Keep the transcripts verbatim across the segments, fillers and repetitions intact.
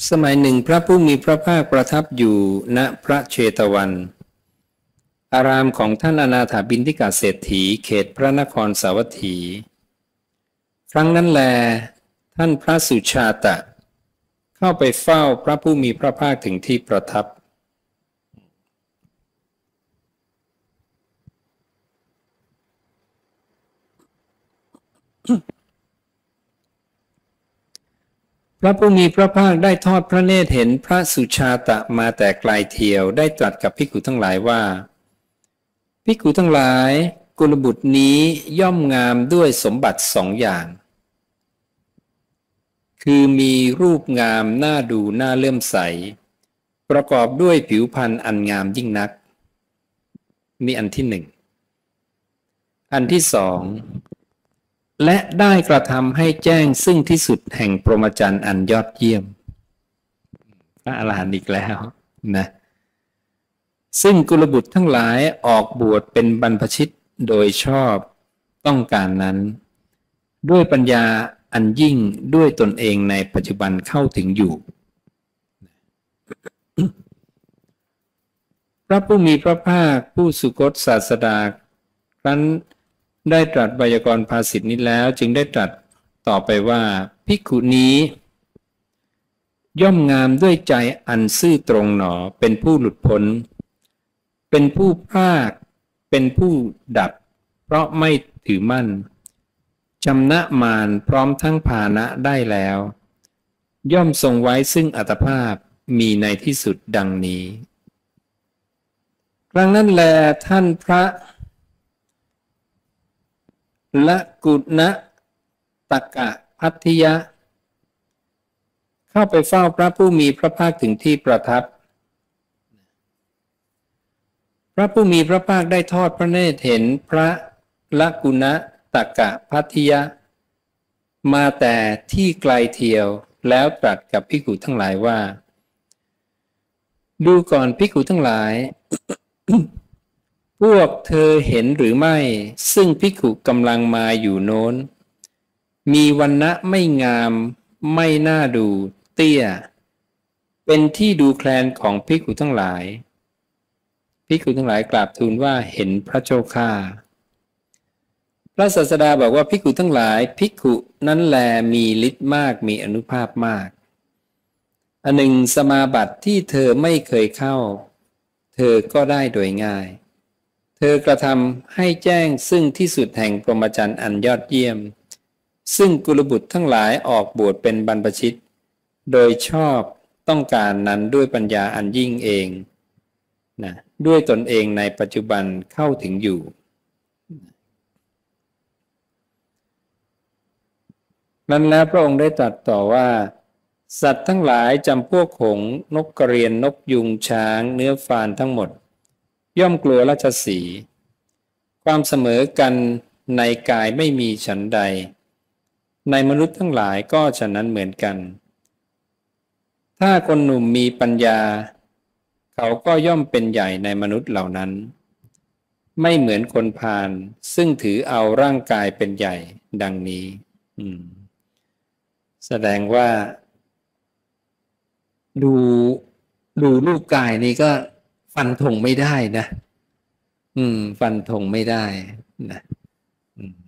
สมัยหนึ่งพระผู้มีพระภาคประทับอยู่ณพระเชตวันอารามของท่านอนาถบิณฑิกเศรษฐีเขตพระนครสาวัตถีครั้งนั้นแลท่านพระสุชาตะเข้าไปเฝ้าพระผู้มีพระภาคถึงที่ประทับพระผู้มีพระภาคได้ทอดพระเนตรเห็นพระสุชาตะมาแต่ไกลเทียวได้ตรัสกับภิกขุทั้งหลายว่าภิกขุทั้งหลายกุลบุตรนี้ย่อมงามด้วยสมบัติสองอย่างคือมีรูปงามน่าดูน่าเลื่อมใสประกอบด้วยผิวพรรณอันงามยิ่งนักมีอันที่หนึ่งอันที่สองและได้กระทำให้แจ้งซึ่งที่สุดแห่งพรหมจรรย์อันยอดเยี่ยมพระอรหันต์อีกแล้วนะซึ่งกุลบุตรทั้งหลายออกบวชเป็นบรรพชิตโดยชอบต้องการนั้นด้วยปัญญาอันยิ่งด้วยตนเองในปัจจุบันเข้าถึงอยู่พระผู้มีพระภาคผู้สุคตศาสดาครั้นได้ตรัสไวยากรณ์ภาษิตนี้แล้วจึงได้ตรัสต่อไปว่าภิกขุนี้ย่อมงามด้วยใจอันซื่อตรงหนอเป็นผู้หลุดพ้นเป็นผู้ภาคเป็นผู้ดับเพราะไม่ถือมั่นชำนะมารพร้อมทั้งภาณะได้แล้วย่อมทรงไว้ซึ่งอัตภาพมีในที่สุดดังนี้ครั้งนั้นแลท่านพระละกุณตกะพัทธิยะเข้าไปเฝ้าพระผู้มีพระภาคถึงที่ประทับพระผู้มีพระภาคได้ทอดพระเนตรเห็นพระละกุณตกะพัทธิยะมาแต่ที่ไกลเทียวแล้วตรัสกับภิกขุทั้งหลายว่าดูก่อนภิกขุทั้งหลาย พวกเธอเห็นหรือไม่ซึ่งภิกขุกำลังมาอยู่โน้นมีวรรณะไม่งามไม่น่าดูเตี้ยเป็นที่ดูแคลนของภิกขุทั้งหลายภิกขุทั้งหลายกราบทูลว่าเห็นพระเจ้าข้าพระศาสดาบอกว่าภิกขุทั้งหลายภิกขุนั้นแลมีฤทธิ์มากมีอานุภาพมากอันหนึ่งสมาบัติที่เธอไม่เคยเข้าเธอก็ได้โดยง่ายเธอกระทำให้แจ้งซึ่งที่สุดแห่งพรหมจรรย์อันยอดเยี่ยมซึ่งกุลบุตรทั้งหลายออกบวชเป็นบรรพชิตโดยชอบต้องการนั้นด้วยปัญญาอันยิ่งเองนะด้วยตนเองในปัจจุบันเข้าถึงอยู่นั้นแล้วพระองค์ได้ตรัสต่อว่าสัตว์ทั้งหลายจำพวกหงส์นกกระเรียนนกยุงช้างเนื้อฟานทั้งหมดย่อมกลัวราชสีห์ความเสมอกันในกายไม่มีฉันใดในมนุษย์ทั้งหลายก็ฉะนั้นเหมือนกันถ้าคนหนุ่มมีปัญญาเขาก็ย่อมเป็นใหญ่ในมนุษย์เหล่านั้นไม่เหมือนคนพาลซึ่งถือเอาร่างกายเป็นใหญ่ดังนี้อืมแสดงว่าดูดูรูปกายนี่ก็ฟันธงไม่ได้นะอืมฟันธงไม่ได้นะอืม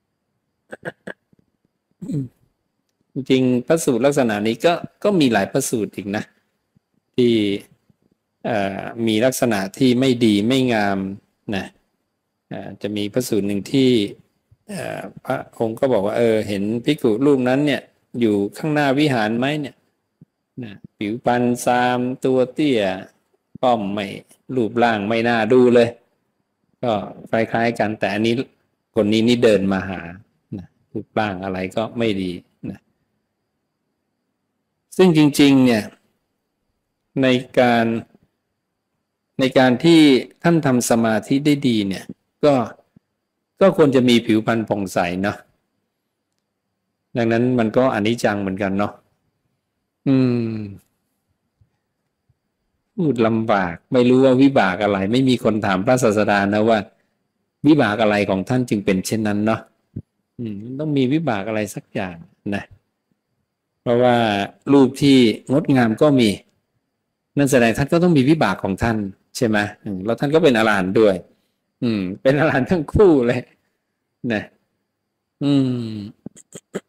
จริงๆพระสูตรลักษณะนี้ก็ก็มีหลายพระสูตรอีกนะที่มีลักษณะที่ไม่ดีไม่งามนะจะมีพระสูตรหนึ่งที่พระองค์ก็บอกว่าเออเห็นภิกขุรูปนั้นเนี่ยอยู่ข้างหน้าวิหารไหมเนี่ยนะผิวพรรณซามตัวเตี้ยป้อมไม่รูปร่างไม่น่าดูเลยก็คล้ายๆกันแต่อันนี้คนนี้นี่เดินมาหานะรูปร่างอะไรก็ไม่ดีนะซึ่งจริงๆเนี่ยในการในการที่ท่านทำสมาธิได้ดีเนี่ยก็ก็ควรจะมีผิวพรรณผ่องใสเนาะดังนั้นมันก็อนิจจังเหมือนกันเนาะอืมพูดลำบากไม่รู้ว่าวิบากอะไรไม่มีคนถามพระศาสดานะว่าวิบากอะไรของท่านจึงเป็นเช่นนั้นเนาะอืมต้องมีวิบากอะไรสักอย่างนะราะว่ารูปที่งดงามก็มีนั่นแสดงท่านก็ต้องมีวิบากของท่านใช่ไหมแล้วท่านก็เป็นอรหันต์ด้วยอืมเป็นอรหันต์ทั้งคู่เลยนะอืม